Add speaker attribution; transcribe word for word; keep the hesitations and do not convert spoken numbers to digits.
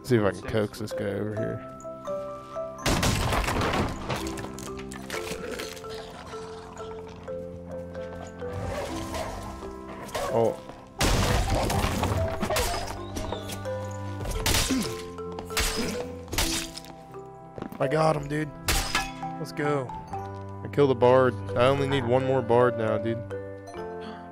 Speaker 1: See if I can coax this guy over here. Oh. I got him, dude. Let's go. I killed a bard. I only need one more bard now, dude.